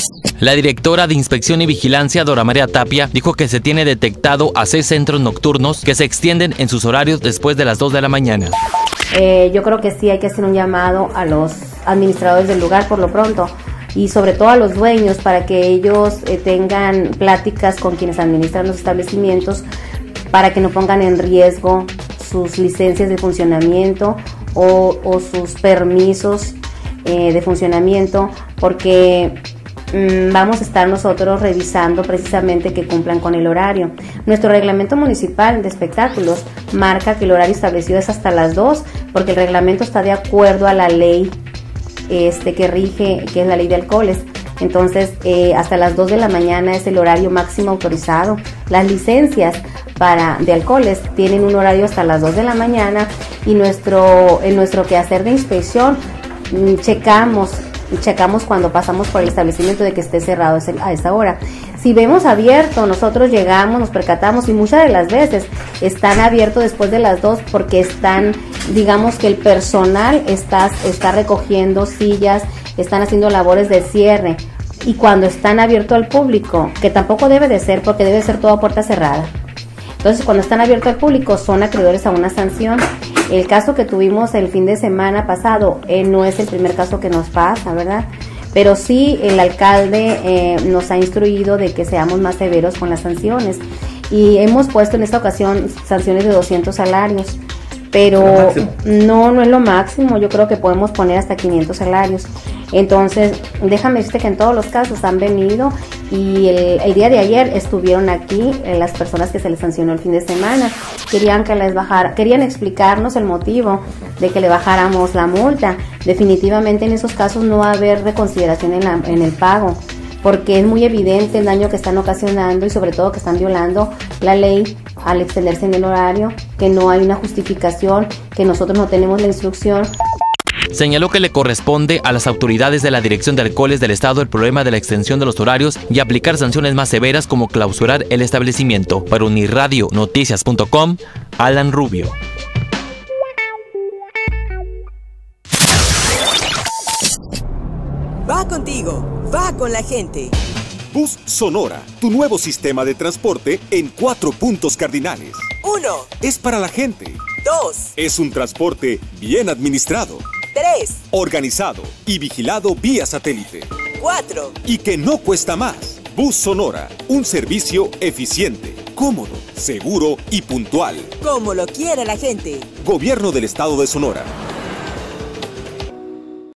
La directora de Inspección y Vigilancia, Dora María Tapia, dijo que se tiene detectado a 6 centros nocturnos que se extienden en sus horarios después de las 2 de la mañana. Yo creo que sí hay que hacer un llamado a los administradores del lugar por lo pronto y sobre todo a los dueños para que ellos tengan pláticas con quienes administran los establecimientos para que no pongan en riesgo sus licencias de funcionamiento o sus permisos de funcionamiento, porque vamos a estar nosotros revisando precisamente que cumplan con el horario. Nuestro reglamento municipal de espectáculos marca que el horario establecido es hasta las 2, porque el reglamento está de acuerdo a la ley que rige, que es la ley de alcoholes. Entonces, hasta las 2 de la mañana es el horario máximo autorizado. Las licencias de alcoholes tienen un horario hasta las 2 de la mañana y en nuestro quehacer de inspección checamos cuando pasamos por el establecimiento de que esté cerrado a esa hora. Si vemos abierto, nosotros llegamos, nos percatamos y muchas de las veces están abiertos después de las 2 porque digamos que el personal está recogiendo sillas, están haciendo labores de cierre, y cuando están abiertos al público, que tampoco debe de ser porque debe ser todo a puerta cerrada. Entonces, cuando están abiertos al público son acreedores a una sanción. El caso que tuvimos el fin de semana pasado no es el primer caso que nos pasa, ¿verdad? Pero sí el alcalde nos ha instruido de que seamos más severos con las sanciones y hemos puesto en esta ocasión sanciones de 200 salarios, pero no es lo máximo. Yo creo que podemos poner hasta 500 salarios. Entonces, déjame decirte que en todos los casos han venido y el día de ayer estuvieron aquí las personas que se les sancionó el fin de semana. Querían explicarnos el motivo de que le bajáramos la multa. Definitivamente en esos casos no va a haber reconsideración en el pago, porque es muy evidente el daño que están ocasionando y sobre todo que están violando la ley al extenderse en el horario, que no hay una justificación, que nosotros no tenemos la instrucción. Señaló que le corresponde a las autoridades de la Dirección de Alcoholes del Estado el problema de la extensión de los horarios y aplicar sanciones más severas como clausurar el establecimiento. Para unirradionoticias.com, Alan Rubio. Va contigo, va con la gente. Bus Sonora, tu nuevo sistema de transporte en 4 puntos cardinales. 1. Es para la gente. 2. Es un transporte bien administrado. 3. Organizado y vigilado vía satélite. 4. Y que no cuesta más. Bus Sonora, un servicio eficiente, cómodo, seguro y puntual. Como lo quiera la gente. Gobierno del Estado de Sonora.